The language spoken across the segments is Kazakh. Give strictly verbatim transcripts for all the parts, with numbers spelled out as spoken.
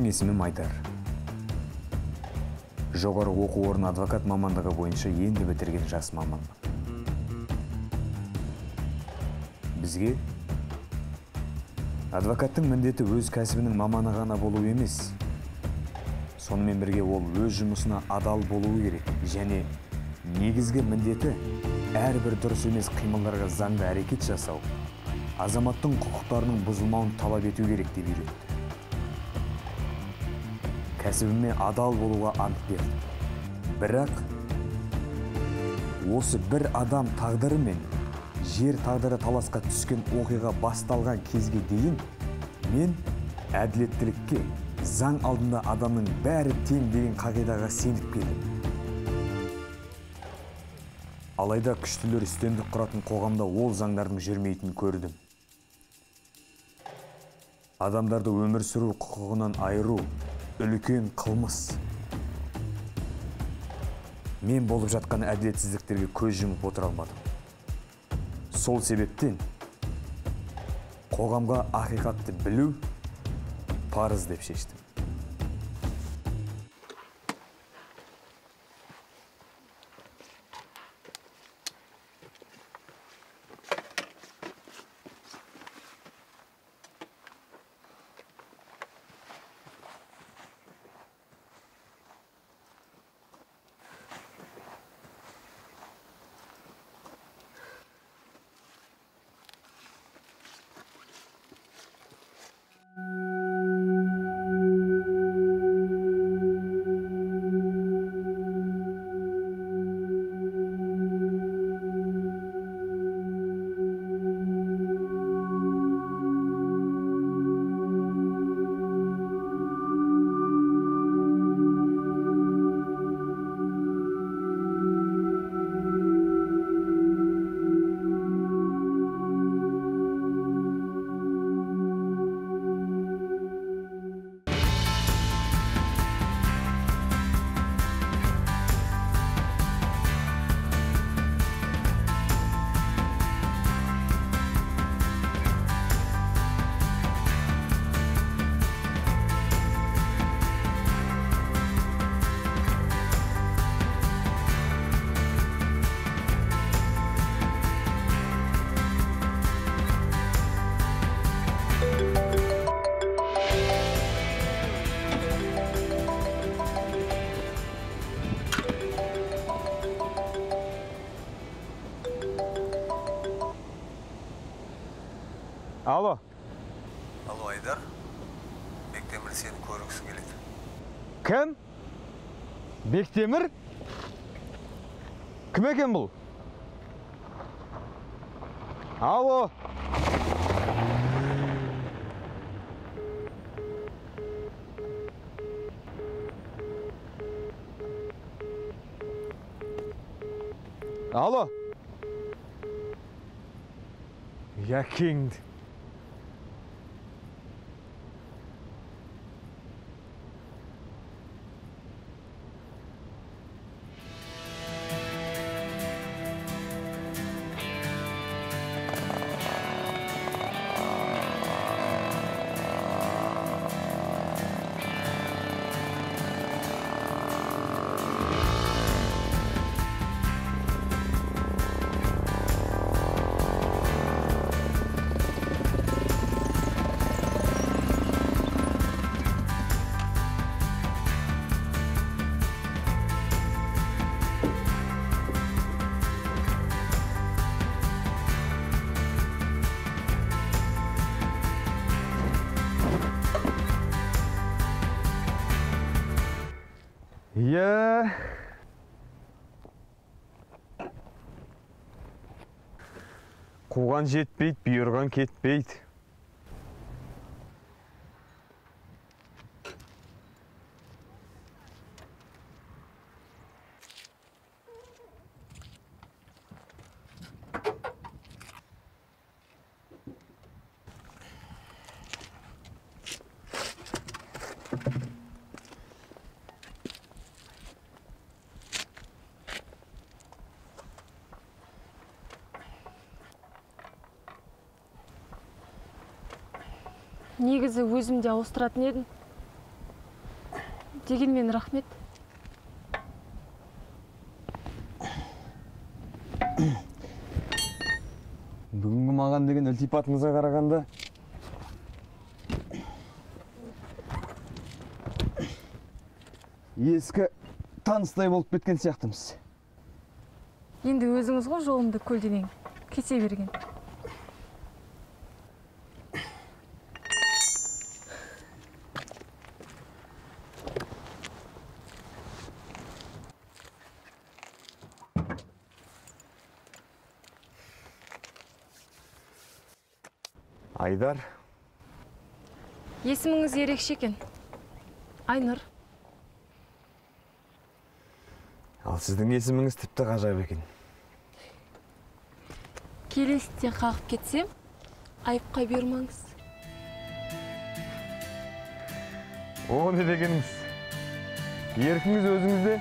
Менің есімім Айдар. Жоғары оқу орны адвокат мамандығы бойынша енді бітірген жас маманмын. Бізге адвокаттың міндеті өз кәсібінің маманы ғана болу емес. Сонымен бірге ол өз жұмысына адал болуы керек және негізгі міндеті әрбір дұрыс емес қимылдарға заңды әрекет жасау, азаматтың құқықтарының бұзылмауын талап ету керек деп үйретті. Кәсібіме адал болуға ант бердім. Бірақ осы бір адам тағдыры мен жер тағдыры таласқа түскен оқиға басталған кезге дейін мен әділеттілікке, заң алдында адамның бәрі тең деген қағидаға сеніп келдім. Алайда күштілер үстемдік құратын қоғамда ол заңдардың жүрмейтінін көрдім. Адамдарды өмір сүру құқығынан айыру үлкен қылмыс. Мен болып жатқан әділетсіздіктерге көз жұмып отыра алмадым. Сол себептен қоғамға ақиқатты білу парыз деп шештім. Алло. Алло, Айдар. Бектемір сені көргісі келеді. Кім? Бектемір? Кім екен бұл? Алло. Алло. Якеңді. Я... Қуған жетпейді, бұйырған кетпейді. Негізі өзімде ауыстыратын едім. Дегенмен рахмет. Бүгінгі маған деген ілтипатыңызға қарағанда ескі таныстай болып кеткен сияқтымыз. Енді өзіңіз ғой жолымды көлденең кесе берген. Айдар. Есіміңіз ерекше екен. Айнұр. Ал сіздің есіміңіз тіпті ғажайып екен. Келесіде қағып кетсем, айыпқа бермаңыз. О, не дегеніңіз? Еркіңіз өзіңізде?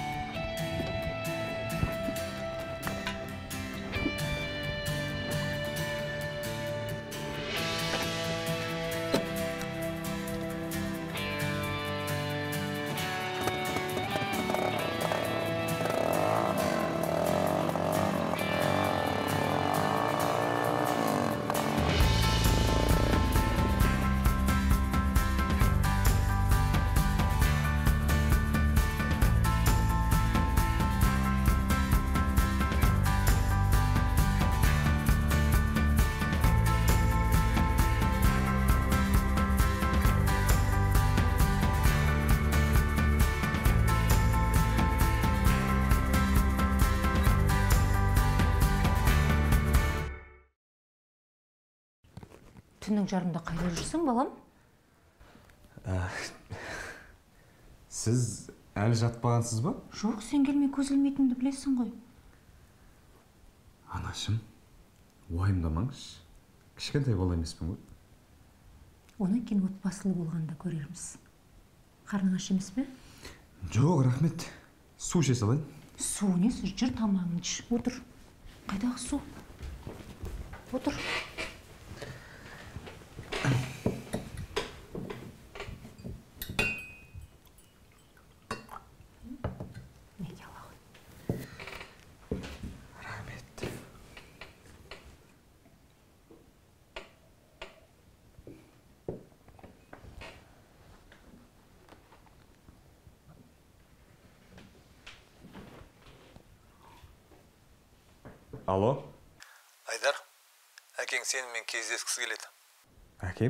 Түннің жарымда қайда жүрсің, балам? Сіз әлі жатпағансыз ба? Жоқ, сен келмей көз ілмейтінді білесің ғой. Анашым, уайымдамаңыз. Кішкентай бала емеспін ғой. Оны кейін отбасылы болғанда көрерміз. Қарның аш емес пе? Жоқ, рахмет. Су іше салайын. Су несі? Жүр тамағыңды іш. Отыр. Қайдағы су? Отыр. Алло? Айдар, әкең сенімен кездескісі келеді. Әкем?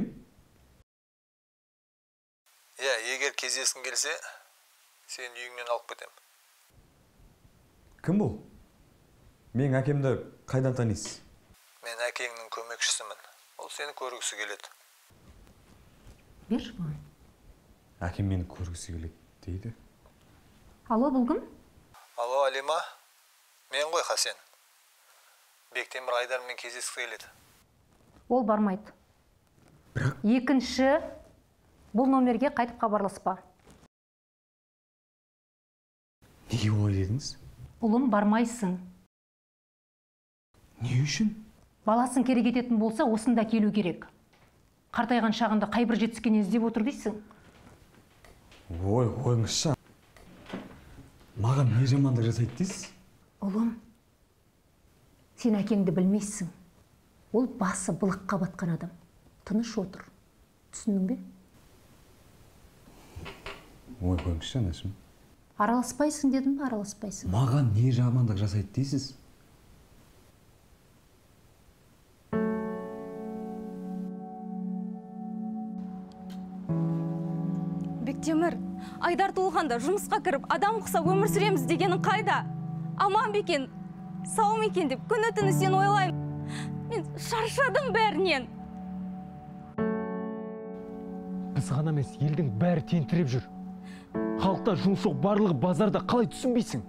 Иә, егер кездескің келсе, сен үйіңнен алып кетем. Кім бұл? Мен әкемді қайдан танисыз? Мен әкеңнің көмекшісімін. Ол сені көргісі келеді. Бер маған. Әкем мені көргісі келеді дейді. Алло, бұл кім? Алло, Алима. Мен ғой Хасен. Бектемір Айдармен кездескісі келеді. Ол бармайды. Бірақ? Екінші, бұл номерге қайтып хабарласпа. Неге олай дедіңіз? Ұлым, бармайсың. Не үшін? Баласын керек ететін болса, осында келу керек. Қартайған шағында қай бір жетіскенін іздеп отыр дейсің? Ой, ойыңызша. Маған не жамандық жасайды дейсіз? Ұлым, сен әкеңді білмейсің. Ол басы былыққа батқан адам. Тыныш отыр. Түсіндің бе? Ой, ойыңызша, анашым. Араласпайсың дедім бе, араласпайсың. Маған не жамандық жасайды дейсіз? Бектемір, Айдар туылғанда жұмысқа кіріп, адам құса өмір сүреміз дегенің қайда? Аман бекен, сау мекен деп күні түні сен ойлаймын. Мен шаршадым бәрінен. Біз ғана емес, елдің бәрі тентіреп жүр. Халықта жұмыс жоқ, барлығы базарда, қалай түсінбейсің?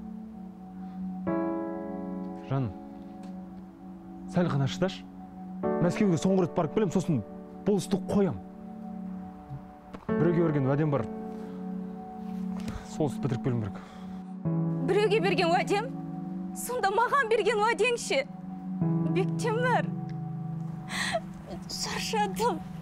Жаным, сәл ғана шыдашы. Мәскеуге соңғы рет барып келем, сосын бұл істі қоям. Біреуге берген уәдем бар. Сол істі бітіріп келем керек. Біреуге берген уәдем? Сонда маған берген уәдең ше? Бектемір, шаршадым.